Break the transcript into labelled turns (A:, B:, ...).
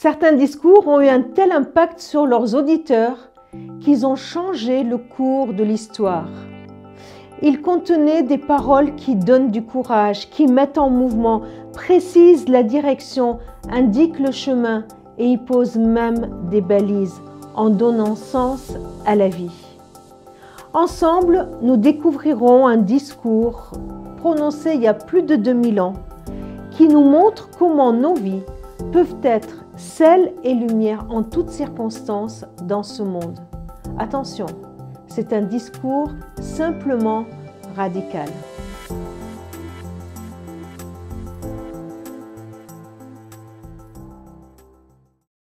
A: Certains discours ont eu un tel impact sur leurs auditeurs qu'ils ont changé le cours de l'histoire. Ils contenaient des paroles qui donnent du courage, qui mettent en mouvement, précisent la direction, indiquent le chemin et y posent même des balises en donnant sens à la vie. Ensemble, nous découvrirons un discours prononcé il y a plus de 2000 ans qui nous montre comment nos vies peuvent être sel et lumière en toutes circonstances dans ce monde. Attention, c'est un discours simplement radical.